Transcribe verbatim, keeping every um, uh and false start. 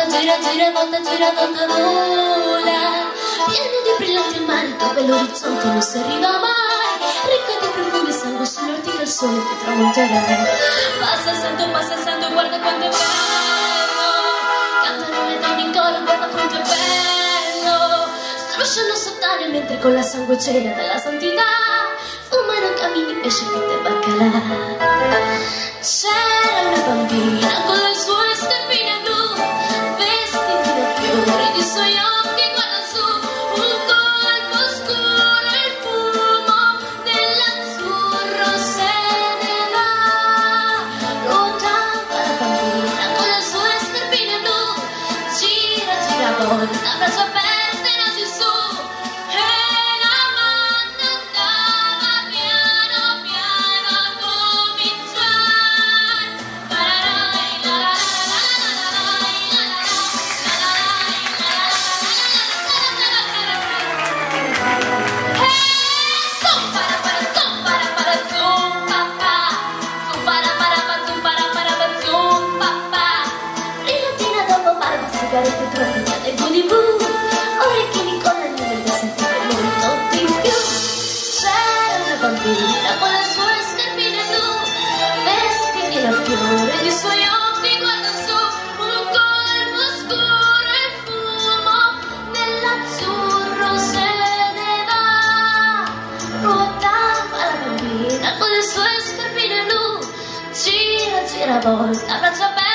gira, gira, volta, gira, volta, vola. Pieno di brillanti al mare dove l'orizzonte non si arriva mai. Ricco di profumi, sangue sulle orti che il sole ti tramonterai. Passa il santo, passa il santo, guarda quanto è bello. Cantano le donne in coro, guarda quanto è bello. Strusciano sottane mentre con la sangue cena della santità fumano cammini, pesce, fitte e baccalà. C'era una bambina con le sue scarpine blu, vestiti da fiori, di suoi occhi guarda su, un colpo scuro e il fumo dell'azzurro se ne va. Ruotava la bambina con le sue scarpine blu, gira, gira, volta, braccia aperte, nasi su, e la banda andava piano piano a cominciare. Sigarette tropicate e bu di bu, orecchini con anelli da sentire molto di più. C'era una bambina con le sue scarpine blu, vestiti da fiore, di suoi occhi guarda su, un colpo scuro e fumo nell'azzurro se ne va. Ruotava la bambina con le sue scarpine blu, gira, gira, volta, braccia aperte.